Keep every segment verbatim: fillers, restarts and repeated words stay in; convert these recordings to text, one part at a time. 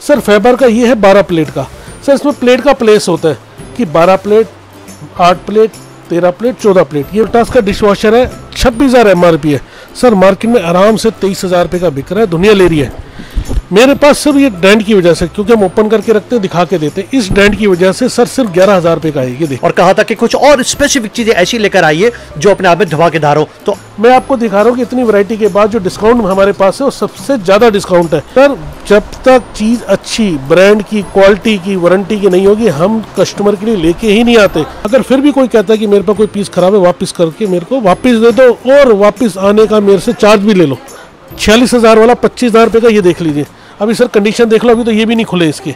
Sir Faber का ये है बारह प्लेट का। सर इसमें प्लेट का प्लेस होता है कि बारह प्लेट, आठ प्लेट, तेरह प्लेट, चौदह प्लेट। ये वोल्टास का डिश वॉशर है, छब्बीस हज़ार एम आर पी है सर। मार्केट में आराम से तेईस हज़ार रुपये का बिक रहा है, दुनिया ले रही है। मेरे पास सिर्फ ये ब्रांड की वजह से, क्योंकि हम ओपन करके रखते हैं, दिखा के देते हैं, इस ब्रांड की वजह से सर सिर्फ ग्यारह हज़ार रुपये का है ये। और कहा था कि कुछ और स्पेसिफिक चीजें ऐसी लेकर आइए जो अपने आप में धमाकेदार हो। तो मैं आपको दिखा रहा हूँ कि इतनी वैरायटी के बाद जो डिस्काउंट हमारे पास है वो सबसे ज़्यादा डिस्काउंट है सर। जब तक चीज़ अच्छी ब्रांड की, क्वालिटी की, वारंटी की नहीं होगी, हम कस्टमर के लिए लेके ही नहीं आते। अगर फिर भी कोई कहता है कि मेरे पास कोई पीस खराब है, वापस करके मेरे को वापस दे दो और वापस आने का मेरे से चार्ज भी ले लो। छियालीस हज़ार वाला पच्चीस हज़ार रुपये का ये देख लीजिए। अभी सर कंडीशन देख लो, अभी तो ये भी नहीं खुले इसके।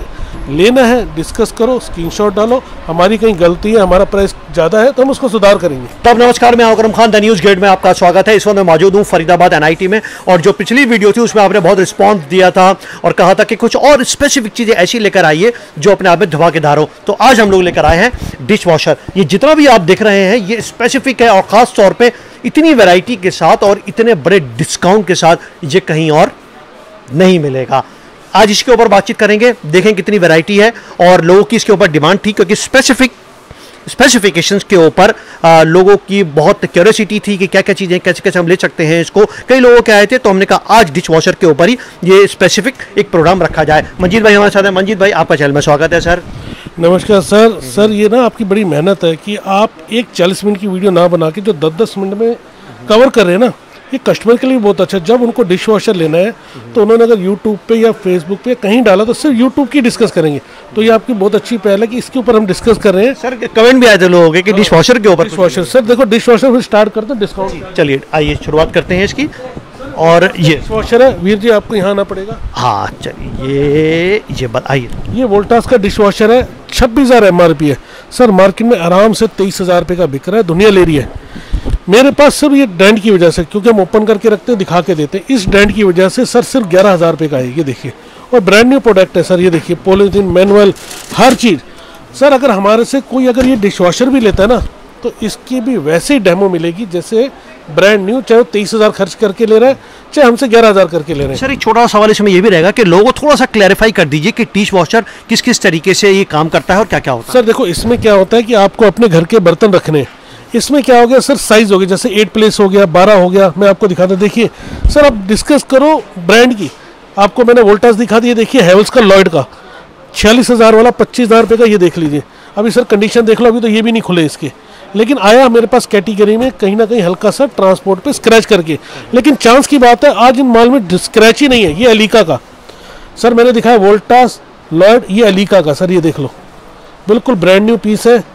लेना है डिस्कस करो, स्क्रीनशॉट डालो, हमारी कहीं गलती है, हमारा प्राइस ज़्यादा है तो हम उसको सुधार करेंगे। तो अब नमस्कार, मैं Akram Khan, The News Gate में आपका स्वागत है। इस वक्त मैं मौजूद हूँ फरीदाबाद एन आई टी में, और जो पिछली वीडियो थी उसमें आपने बहुत रिस्पॉन्स दिया था और कहा था कि कुछ और स्पेसिफिक चीज़ें ऐसी लेकर आइए जो अपने आप में धमाकेदार हो। तो आज हम लोग लेकर आए हैं डिश वॉशर। ये जितना भी आप देख रहे हैं ये स्पेसिफिक है, और ख़ास तौर पर इतनी वैरायटी के साथ और इतने बड़े डिस्काउंट के साथ ये कहीं और नहीं मिलेगा। आज इसके ऊपर बातचीत करेंगे, देखें कितनी वैरायटी है और लोगों की इसके ऊपर डिमांड थी, क्योंकि स्पेसिफिक स्पेसिफिकेशंस के ऊपर लोगों की बहुत क्यूरियोसिटी थी कि क्या क्या चीज़ें कैसे कैसे हम ले सकते हैं इसको। कई लोगों के आए थे, तो हमने कहा आज डिश वॉशर के ऊपर ही ये स्पेसिफिक एक प्रोग्राम रखा जाए। मंजीत भाई हमारे साथ हैं। मंजीत भाई, आपका चैनल में स्वागत है सर। नमस्कार सर। सर ये ना आपकी बड़ी मेहनत है कि आप एक चालीस मिनट की वीडियो ना बना के जो दस दस मिनट में कवर कर रहे हैं ना, ये कस्टमर के लिए बहुत अच्छा है। जब उनको डिश वॉशर लेना है तो उन्होंने अगर यूट्यूब पे या फेसबुक पे कहीं डाला तो सिर्फ यूट्यूब की डिस्कस करेंगे, तो ये आपकी बहुत अच्छी पहल है कि इसके ऊपर हम डिस्कस कर रहे हैं। सर कमेंट भी आए थे लोगों के कि डिश वॉशर के ऊपर। डिश वॉशर सर देखो, डिश वॉशर फिर स्टार्ट करते हैं डिस्काउंट। चलिए आइए शुरुआत करते हैं इसकी। और ये डिश वॉशर है वीर जी, आपको यहाँ आना पड़ेगा। हाँ चलिए, ये ये बताइए। ये वोल्टास का डिश वॉशर है, छब्बीस हज़ार एम आर पी है सर। मार्केट में आराम से तेईस हज़ार रुपये का बिक रहा है, दुनिया ले रही है। मेरे पास सिर्फ ये ब्रांड की वजह से, क्योंकि हम ओपन करके रखते हैं, दिखा के देते हैं, इस ब्रांड की वजह से सर सिर्फ ग्यारह हज़ार रुपये का है ये देखिए। और ब्रांड न्यू प्रोडक्ट है सर, ये देखिए, पॉलीथीन, मैनुअल, हर चीज़। सर अगर हमारे से कोई अगर ये डिश वॉशर भी लेता है ना, तो इसकी भी वैसे ही डेमो मिलेगी जैसे ब्रांड न्यू, चाहे वो तेईस हज़ार खर्च करके ले रहे हैं, चाहे हमसे ग्यारह हज़ार करके ले रहे हैं। सर एक छोटा सवाल इसमें ये भी रहेगा कि लोगों को थोड़ा सा क्लैरिफाई कर दीजिए कि डिश वॉशर किस किस तरीके से ये काम करता है और क्या क्या होता है। सर देखो, इसमें क्या होता है कि आपको अपने घर के बर्तन रखने हैं। इसमें क्या हो गया सर, साइज हो गया, जैसे एट प्लेस हो गया, बारह हो गया। मैं आपको दिखाता, देखिए सर, आप डिस्कस करो ब्रांड की। आपको मैंने वोल्टास दिखा दिया, देखिए हैवेल्स का, लॉयड का, छियालीस हज़ार वाला पच्चीस हज़ार रुपये का ये देख लीजिए। अभी सर कंडीशन देख लो, अभी तो ये भी नहीं खुले इसके, लेकिन आया मेरे पास कैटेगरी में कहीं ना कहीं हल्का सा ट्रांसपोर्ट पे स्क्रैच करके। लेकिन चांस की बात है आज इन माल में स्क्रैच ही नहीं है। ये अलीका का सर मैंने दिखाया, वोल्टास, लॉयड, ये अलीका का सर, ये देख लो, बिल्कुल ब्रांड न्यू पीस है।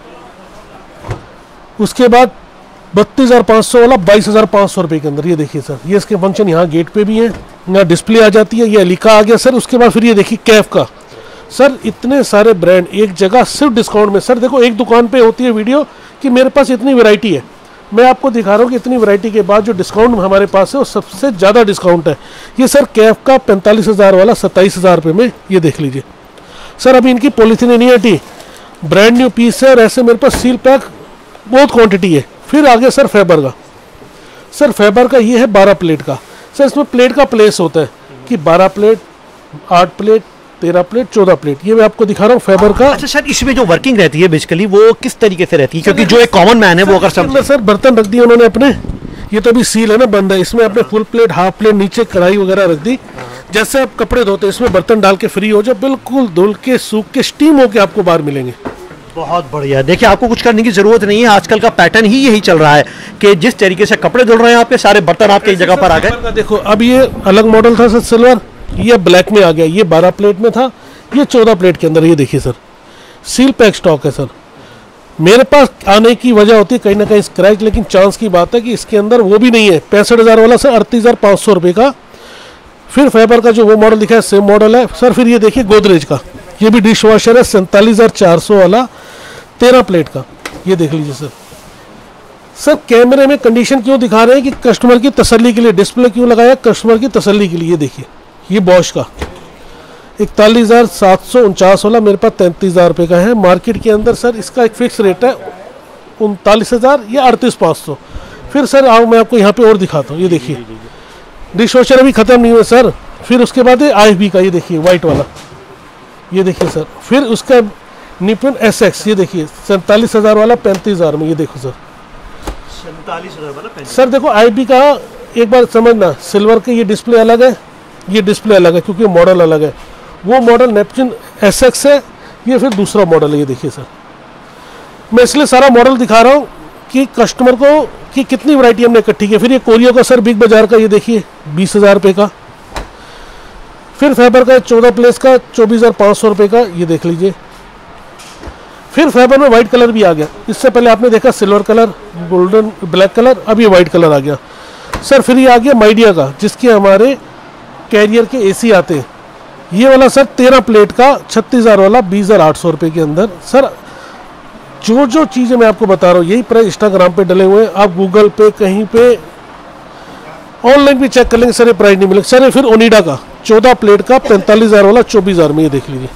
उसके बाद बत्तीस हज़ार पाँच सौ वाला बाईस हज़ार पाँच सौ रुपये के अंदर, ये देखिए सर, ये इसके फंक्शन यहाँ गेट पे भी है, यहाँ डिस्प्ले आ जाती है। ये अलीका आ गया सर। उसके बाद फिर ये देखिए कैफ का सर, इतने सारे ब्रांड एक जगह सिर्फ डिस्काउंट में। सर देखो, एक दुकान पे होती है वीडियो कि मेरे पास इतनी वैरायटी है, मैं आपको दिखा रहा हूँ कि इतनी वैरायटी के बाद जो डिस्काउंट हमारे पास है वो सबसे ज़्यादा डिस्काउंट है। ये सर कैफ का पैंतालीस हज़ार वाला सत्ताईस हज़ार रुपये में, ये देख लीजिए सर। अभी इनकी पॉलीथीन नहीं हटी, ब्रांड न्यू पीस है, और ऐसे मेरे पास सील पैक बहुत क्वांटिटी है। फिर आगे सर फेबर का, सर फेबर का ये है बारह प्लेट का। सर इसमें प्लेट का प्लेस होता है कि बारह प्लेट, आठ प्लेट, तेरह प्लेट, चौदह प्लेट। ये मैं आपको दिखा रहा हूँ फेबर का। अच्छा सर, इसमें जो वर्किंग रहती है बेसिकली वो किस तरीके से रहती है, क्योंकि जो एक कॉमन मैन है वो अगर सब सर बर्तन रख दिए उन्होंने अपने, ये तो अभी सील है ना, बंद है, इसमें अपने फुल प्लेट, हाफ प्लेट, नीचे कढ़ाई वगैरह रख दी। जैसे आप कपड़े धोते हैं इसमें बर्तन डाल के फ्री हो जाए, बिल्कुल धुल के सूख के स्टीम होके आपको बाहर मिलेंगे। बहुत बढ़िया। देखिए आपको कुछ करने की जरूरत नहीं है, आजकल का पैटर्न ही यही चल रहा है कि जिस तरीके से कपड़े धुल रहे हैं आपके, सारे बर्तन आपके एक जगह पर आ गए। देखो अब ये अलग मॉडल था सर सिल्वर, ये ब्लैक में आ गया, ये बारह प्लेट में था, ये चौदह प्लेट के अंदर। ये देखिए सर, सील पैक स्टॉक है सर। मेरे पास आने की वजह होती है कहीं ना कहीं स्क्रैच, लेकिन चांस की बात है कि इसके अंदर वो भी नहीं है। पैंसठ हज़ार वाला सर अड़तीस हज़ार पाँच सौ रुपये का। फिर फाइबर का जो वो मॉडल दिखा है सेम मॉडल है सर। फिर ये देखिए गोदरेज का, ये भी डिश वॉशर है, सैंतालीस हज़ार चार सौ वाला, तेरह प्लेट का। ये देख लीजिए सर। सर कैमरे में कंडीशन क्यों दिखा रहे हैं कि कस्टमर की तसल्ली के लिए, डिस्प्ले क्यों लगाया, कस्टमर की तसल्ली के लिए। ये देखिए, ये बॉश का इकतालीस हज़ार सात सौ उनचास वाला मेरे पास तैंतीस हज़ार रुपये का है। मार्केट के अंदर सर इसका एक फिक्स रेट है उनतालीस हज़ार या अड़तीस पाँच सौ। फिर सर आओ मैं आपको यहाँ पे और दिखाता हूँ। ये देखिए डिश वॉशर अभी ख़त्म नहीं हुआ सर। फिर उसके बाद आई एफ बी का, ये देखिए वाइट वाला, ये देखिए सर। फिर उसका निपन एस एक्स, ये देखिए सैंतालीस हज़ार वाला पैंतीस हज़ार में, ये देखो सर सैंतालीस हज़ार वाला सर। देखो आई एफ बी का एक बार समझना, सिल्वर के ये डिस्प्ले अलग है, ये डिस्प्ले अलग है क्योंकि मॉडल अलग है। वो मॉडल नेपच्यून एस एक्स है, ये फिर दूसरा मॉडल है। ये देखिए सर, मैं इसलिए सारा मॉडल दिखा रहा हूँ कि कस्टमर को कि कितनी वैरायटी हमने इकट्ठी की। फिर ये कोरियो का सर बिग बाजार का, ये देखिए बीस हज़ार रुपये का। फिर फैबर का चौदह प्लेस का चौबीस हज़ार पाँच सौ रुपये का, ये देख लीजिए। फिर फैबर में वाइट कलर भी आ गया। इससे पहले आपने देखा silver colour, golden, black colour, अब ये वाइट कलर आ गया सर। फिर ये आ गया माइडिया का, जिसके हमारे कैरियर के एसी आते हैं। ये वाला सर तेरह प्लेट का छत्तीस हज़ार वाला बीस हज़ार आठ सौ रुपये के अंदर। सर जो जो चीज़ें मैं आपको बता रहा हूँ यही प्राइस इंस्टाग्राम पे डले हुए हैं, आप गूगल पे कहीं पे ऑनलाइन भी चेक कर लेंगे सर, ये प्राइस नहीं मिलेगा सर। ये फिर ओनिडा का चौदह प्लेट का पैंतालीस हज़ार वाला चौबीस हज़ार में, ये देख लीजिए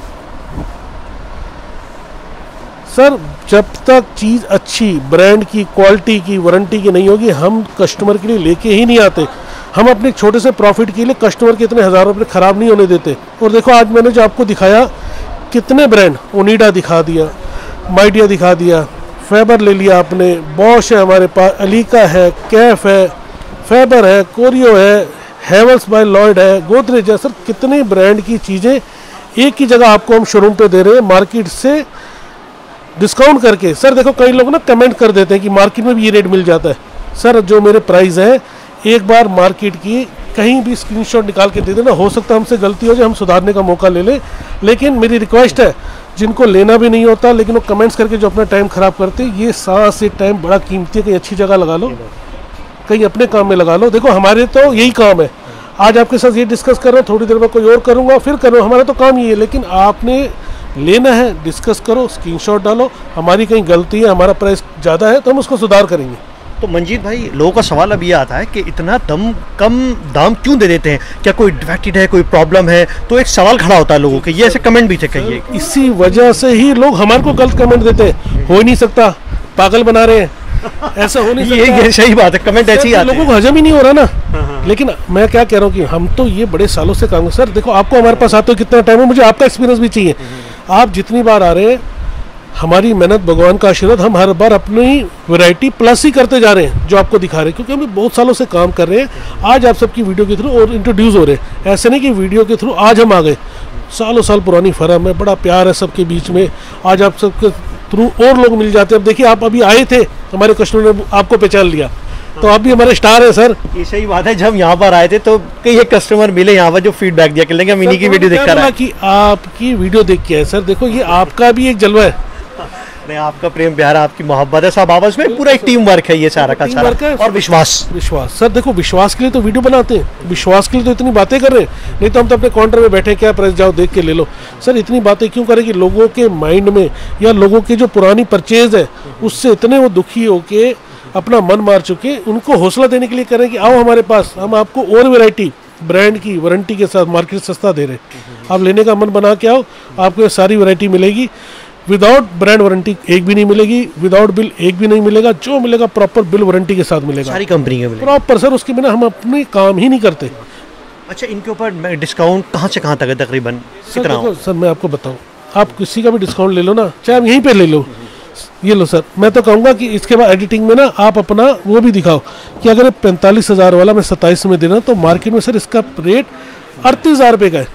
सर। जब तक चीज़ अच्छी ब्रांड की, क्वालिटी की, वारंटी की नहीं होगी, हम कस्टमर के लिए लेके ही नहीं आते। हम अपने छोटे से प्रॉफिट के लिए कस्टमर के इतने हज़ार रुपये ख़राब नहीं होने देते। और देखो आज मैंने जो आपको दिखाया कितने ब्रांड, ओनिडा दिखा दिया, माइडिया दिखा दिया, फैबर ले लिया आपने, बॉश है हमारे पास, अलीका है, कैफ है, फैबर है, कोरियो है, हेवल्स बाय लॉयड है, गोदरेज है। सर कितने ब्रांड की चीज़ें एक ही जगह आपको हम शोरूम पे दे रहे हैं, मार्केट से डिस्काउंट करके। सर देखो कई लोग ना कमेंट कर देते हैं कि मार्केट में भी ये रेट मिल जाता है। सर जो मेरे प्राइस है, एक बार मार्केट की कहीं भी स्क्रीनशॉट निकाल के दे देना, हो सकता है हमसे गलती हो जाए, हम सुधारने का मौका ले लें। लेकिन मेरी रिक्वेस्ट है, जिनको लेना भी नहीं होता लेकिन वो कमेंट्स करके जो अपना टाइम ख़राब करते, ये सांस से टाइम बड़ा कीमती है, कहीं अच्छी जगह लगा लो, कहीं अपने काम में लगा लो। देखो हमारे तो यही काम है, आज आपके साथ ये डिस्कस कर रहा हूँ, थोड़ी देर में कोई और करूँगा, फिर करो, हमारा तो काम ये है। लेकिन आपने लेना है, डिस्कस करो, स्क्रीनशॉट डालो, हमारी कहीं गलती है, हमारा प्राइस ज़्यादा है तो हम उसको सुधार करेंगे। तो मंजीत भाई, लोगों का सवाल अब ये आता है कि इतना दम कम दाम क्यों दे देते हैं, क्या कोई डिफेक्टेड है, कोई प्रॉब्लम है? तो एक सवाल खड़ा होता है लोगों के, ये ऐसे कमेंट भी थे कहिए। इसी वजह से ही लोग हमारे को गलत कमेंट देते हैं, हो ही नहीं सकता, पागल बना रहे हैं, ऐसा हो नहीं सकता। ये, ये सही बात है, कमेंट ऐसे ही आते हैं, लोगों को हजम ही नहीं हो रहा ना। लेकिन मैं क्या कह रहा हूँ कि हम तो ये बड़े सालों से काम। सर देखो आपको हमारे पास आते हो कितना टाइम है, मुझे आपका एक्सपीरियंस भी चाहिए। आप जितनी बार आ रहे हैं, हमारी मेहनत, भगवान का आशीर्वाद, हम हर बार अपनी वैरायटी प्लस ही करते जा रहे हैं जो आपको दिखा रहे हैं, क्योंकि हम बहुत सालों से काम कर रहे हैं। आज आप सबकी वीडियो के थ्रू और इंट्रोड्यूस हो रहे हैं, ऐसे नहीं कि वीडियो के थ्रू आज हम आ गए, सालों साल पुरानी फर्म है, बड़ा प्यार है सबके बीच में। आज आप सबके थ्रू और लोग मिल जाते हैं। अब देखिए आप अभी आए थे, हमारे कस्टमर ने आपको पहचान लिया, तो आप भी हमारे स्टार है सर। ये सही बात है, जब यहाँ पर आए थे तो कई एक कस्टमर मिले यहाँ पर जो फीडबैक दिया, कहेंगे हम इन्हीं की वीडियो देख कर आए कि आपकी वीडियो देख के है। सर देखो ये आपका भी एक जलवा है, नहीं आपका प्रेम प्यार, आपकी मोहब्बत है, सब आपस में पूरा एक टीम वर्क है ये सारा का सारा, और विश्वास विश्वास। सर देखो विश्वास के लिए तो वीडियो बनाते हैं, विश्वास के लिए तो इतनी बातें कर रहे हैं, नहीं तो हम तो अपने काउंटर में बैठे क्या प्राइस जाओ देख के ले लो। सर इतनी बातें क्यों करें कि लोगों के माइंड में या लोगों की जो पुरानी परचेज है उससे इतने वो दुखी होके अपना मन मार चुके, उनको हौसला देने के लिए करें कि आओ हमारे पास, हम आपको और वैरायटी ब्रांड की वारंटी के साथ मार्केट सस्ता दे रहे हैं। आप लेने का मन बना के आओ, आपको सारी वैरायटी मिलेगी। विदाउट ब्रांड वारंटी एक भी नहीं मिलेगी, विदाउट बिल एक भी नहीं मिलेगा, जो मिलेगा प्रॉपर बिल वारंटी के साथ मिलेगा, सारी कंपनी के मिलेगा प्रॉपर सर। उसके बिना हम अपने काम ही नहीं करते। अच्छा, इनके ऊपर डिस्काउंट कहाँ से कहाँ तक है तकरीबन कितना? सर, सर मैं आपको बताऊं, आप किसी का भी डिस्काउंट ले लो ना, चाहे आप यहीं पे ले लो, ये लो सर। मैं तो कहूँगा कि इसके बाद एडिटिंग में ना आप अपना वो भी दिखाओ कि अगर पैंतालीस हज़ार वाला मैं सत्ताईस में देना, तो मार्केट में सर इसका रेट अड़तीस हज़ार रुपये का है।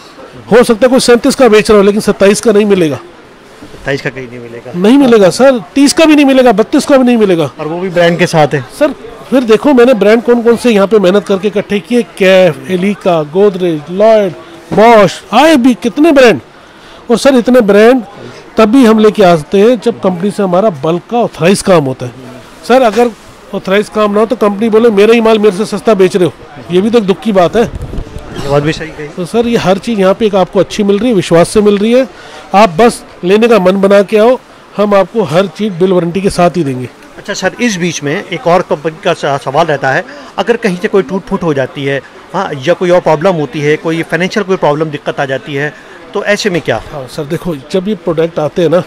हो सकता है कोई सैंतीस का बेच रहा हो, लेकिन सत्ताईस का नहीं मिलेगा, सत्ताईस का कहीं नहीं मिलेगा, नहीं मिलेगा सर, तीस का भी नहीं मिलेगा, बत्तीस का भी नहीं मिलेगा, और वो भी ब्रांड के साथ है सर। फिर देखो मैंने ब्रांड कौन कौन से यहाँ पे मेहनत करके इकट्ठे किए, Kaff, Elica, Godrej, Lloyd, Bosch, आए भी कितने ब्रांड। और सर इतने ब्रांड तब भी हम लेके आते हैं जब कंपनी से हमारा बल्क का ऑथराइज काम होता है। सर अगर ऑथराइज काम ना हो तो कंपनी बोले मेरा ही माल मेरे से सस्ता बेच रहे हो, ये भी तो एक दुख की बात है। ये बात भी सही कही। तो सर ये हर चीज़ यहाँ पे एक आपको अच्छी मिल रही है, विश्वास से मिल रही है। आप बस लेने का मन बना के आओ, हम आपको हर चीज़ बिल वारंटी के साथ ही देंगे। अच्छा सर, इस बीच में एक और कंपनी का सवाल रहता है, अगर कहीं से कोई टूट फूट हो जाती है, हाँ, या कोई और प्रॉब्लम होती है, कोई फाइनेंशियल कोई प्रॉब्लम दिक्कत आ जाती है, तो ऐसे में क्या? हाँ सर देखो, जब ये प्रोडक्ट आते हैं ना,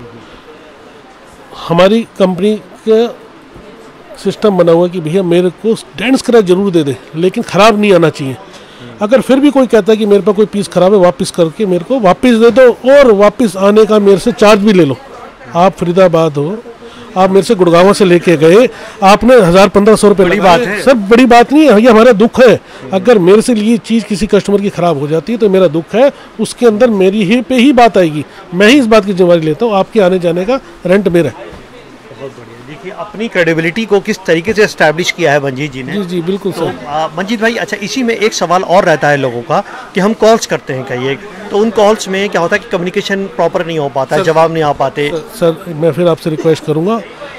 हमारी कंपनी का सिस्टम बना हुआ है कि भैया मेरे को डेंट स्क्रैच जरूर दे दे, लेकिन ख़राब नहीं आना चाहिए। अगर फिर भी कोई कहता है कि मेरे पास कोई पीस खराब है, वापस करके मेरे को वापस दे दो, और वापस आने का मेरे से चार्ज भी ले लो। आप फरीदाबाद हो, आप मेरे से गुड़गांव से लेके गए, आपने हज़ार पंद्रह सौ रुपये, बड़ी बात है सर, बड़ी बात नहीं है, ये हमारा दुख है। अगर मेरे से ये चीज़ किसी कस्टमर की ख़राब हो जाती है तो मेरा दुख है, उसके अंदर मेरी ही पे ही बात आएगी, मैं ही इस बात की जिम्मेदारी लेता हूँ, आपके आने जाने का रेंट मेरा है। बहुत बढ़िया। देखिए अपनी क्रेडिबिलिटी को किस तरीके से एस्टैब्लिश किया है मंजीत जी ने। जी जी बिल्कुल तो सर। आ, मंजीत भाई, अच्छा इसी में एक सवाल और रहता है लोगों का कि हम कॉल्स करते हैं कई एक, तो उन कॉल्स में क्या होता है कि कम्युनिकेशन प्रॉपर नहीं हो पाता, जवाब नहीं आ पाते। सर, सर मैं फिर आपसे रिक्वेस्ट करूँगा,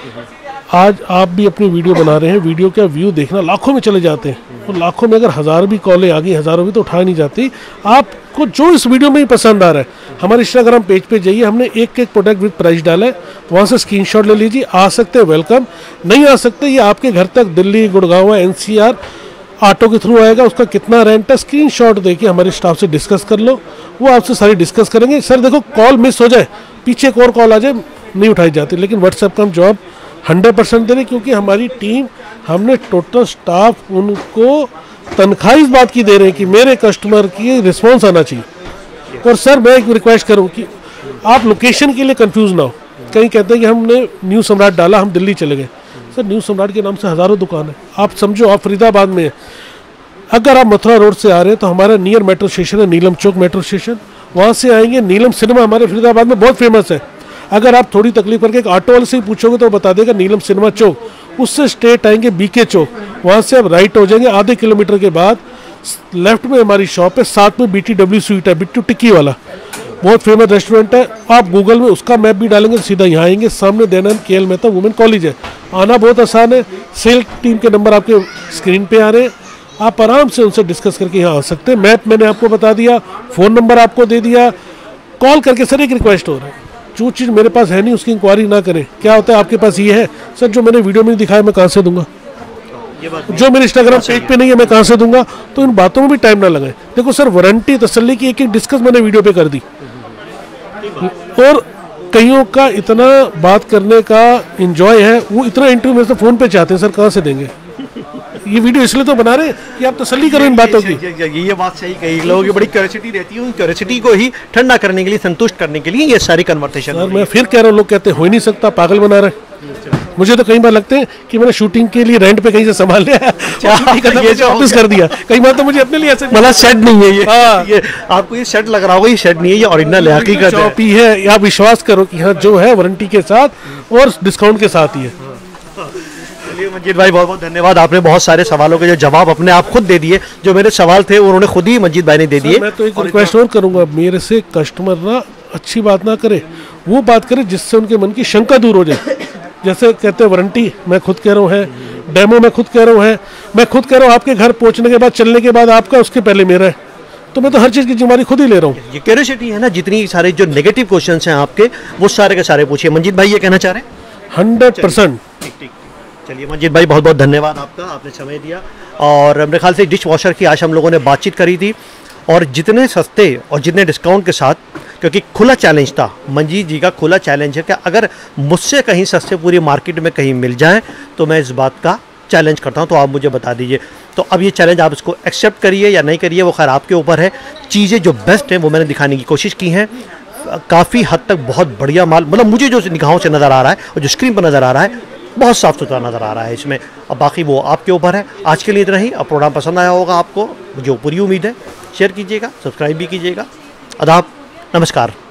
आज आप भी अपनी वीडियो बना रहे हैं, वीडियो का व्यू देखना लाखों में चले जाते हैं, और लाखों में अगर हज़ार भी कॉलें आ गई, हज़ारों भी तो उठा नहीं जाती। आपको जो इस वीडियो में ही पसंद आ रहा है, हमारे इंस्टाग्राम पेज पे जाइए, हमने एक एक प्रोडक्ट विद प्राइस डाला है, वहाँ से स्क्रीनशॉट ले लीजिए। आ सकते हैं वेलकम, नहीं आ सकते ये आपके घर तक दिल्ली, गुड़गांव, एनसीआर ऑटो के थ्रू आएगा, उसका कितना रेंट है स्क्रीनशॉट देके हमारे स्टाफ से डिस्कस कर लो, वो आपसे सारी डिस्कस करेंगे। सर देखो, कॉल मिस हो जाए, पीछे एक और कॉल आ जाए, नहीं उठाई जाती, लेकिन व्हाट्सएप का हम जवाब हंड्रेड परसेंट दे रहे, क्योंकि हमारी टीम, हमने टोटल स्टाफ उनको तनख्वाह इस बात की दे रहे हैं कि मेरे कस्टमर की रिस्पॉन्स आना चाहिए। और सर मैं एक रिक्वेस्ट करूं कि आप लोकेशन के लिए कंफ्यूज ना हो, कहीं कहते हैं कि हमने न्यू सम्राट डाला, हम दिल्ली चले गए। सर न्यू सम्राट के नाम से हज़ारों दुकान है, आप समझो आप फरीदाबाद में है, अगर आप मथुरा रोड से आ रहे हैं तो हमारा नियर मेट्रो स्टेशन है नीलम चौक मेट्रो स्टेशन, वहाँ से आएंगे नीलम सिनेमा हमारे फरीदाबाद में बहुत फेमस है। अगर आप थोड़ी तकलीफ करके एक ऑटो वाले से ही पूछोगे तो बता देगा नीलम सिनेमा चौक, उससे स्ट्रेट आएंगे बीके चौक, वहाँ से आप राइट हो जाएंगे, आधे किलोमीटर के बाद लेफ्ट में हमारी शॉप है, साथ में बीटी डब्ल्यू स्वीट है, बिट्टू टिक्की वाला, बहुत फेमस रेस्टोरेंट है। आप गूगल में उसका मैप भी डालेंगे तो सीधा यहाँ आएंगे, सामने देना के एल मेहता वुमेन कॉलेज है, आना बहुत आसान है। सेल टीम के नंबर आपके स्क्रीन पे आ रहे हैं, आप आराम से उनसे डिस्कस करके यहाँ आ सकते हैं। मैप मैंने आपको बता दिया, फ़ोन नंबर आपको दे दिया, कॉल करके सर एक रिक्वेस्ट हो रहा है, जो चीज़ मेरे पास है नहीं उसकी इंक्वायरी ना करें। क्या होता है आपके पास ये है सर, जो मैंने वीडियो में दिखाया मैं कहाँ से दूंगा, जो मेरे इंस्टाग्राम पेज पे नहीं है मैं कहाँ से दूंगा, तो इन बातों में भी टाइम ना लगाए। देखो सर, वारंटी तसल्ली की एक एक डिस्कस मैंने वीडियो पे कर दी, और कईयों का इतना बात करने का एंजॉय है, वो इतना इंटरव्यू मेरे से फ़ोन पे चाहते हैं, सर कहाँ से देंगे। ये वीडियो इसलिए तो बना रहे हैं कि आप तसल्ली करो इन बातों की। ये, ये, ये बात सही कही, लोगों की बड़ी क्यूरियोसिटी रहती है, उन क्यूरियोसिटी को ही ठंडा करने के लिए, संतुष्ट करने के लिए ये सारी कन्वर्सेशन। सर मैं फिर कह रहा हूँ, लोग कहते हैं हो ही नहीं सकता, पागल बना रहे हैं। मुझे तो कई बार लगते हैं कि मैंने शूटिंग के लिए रेंट पे कहीं से संभाल लिया, ये जो वापस कर दिया। कई बार तो मुझे अपने लिए ऐसे मतलब शेड नहीं है ये, हाँ। ये आपको ये शेड लग रहा होगा, ये शेड नहीं है, ये ओरिजिनल है, हकीकत है, चौपी है। आप विश्वास करो कि हाँ जो है वारंटी के साथ और डिस्काउंट के साथ ही है। चलिए मंजीत भाई, बहुत बहुत धन्यवाद, आपने बहुत सारे सवालों के जो जवाब अपने आप खुद दे दिए, जो मेरे सवाल थे उन्होंने खुद ही मंजीत भाई ने दे दिए। मैं तो एक रिक्वेस्ट और करूंगा, मेरे से कस्टमर ना अच्छी बात ना करे, वो बात करे जिससे उनके मन की शंका दूर हो जाए। जैसे कहते हैं वारंटी, मैं खुद कह रहा हूँ है, डेमो मैं खुद कह रहा हूँ है, मैं खुद कह रहा हूँ आपके घर पहुँचने के बाद, चलने के बाद आपका, उसके पहले मेरा है, तो मैं तो हर चीज़ की जिम्मेदारी खुद ही ले रहा हूँ। ये क्यूरियोसिटी है ना, जितनी सारे जो नेगेटिव क्वेश्चन हैं आपके, वो सारे के सारे पूछिए। मंजीत भाई ये कहना चाह रहे हैं? Hundred percent. ठीक ठीक, चलिए मंजीत भाई, बहुत बहुत धन्यवाद आपका, आपने समय दिया। और मेरे ख्याल से डिश वॉशर की आज हम लोगों ने बातचीत करी थी, और जितने सस्ते और जितने डिस्काउंट के साथ, क्योंकि खुला चैलेंज था, मंजीत जी का खुला चैलेंज है कि अगर मुझसे कहीं सस्ते पूरी मार्केट में कहीं मिल जाए तो मैं इस बात का चैलेंज करता हूं, तो आप मुझे बता दीजिए। तो अब ये चैलेंज आप इसको एक्सेप्ट करिए या नहीं करिए, वो खैर आपके ऊपर है। चीज़ें जो बेस्ट हैं वो मैंने दिखाने की कोशिश की हैं, काफ़ी हद तक बहुत बढ़िया माल, मतलब मुझे जो निगाहों से नज़र आ रहा है और जो स्क्रीन पर नज़र आ रहा है, बहुत साफ़ सुथरा नज़र आ रहा है इसमें। अब बाकी वो आपके ऊपर है। आज के लिए इतना ही। अब प्रोग्राम पसंद आया होगा आपको, मुझे पूरी उम्मीद है। शेयर कीजिएगा, सब्सक्राइब भी कीजिएगा। आदाब, नमस्कार।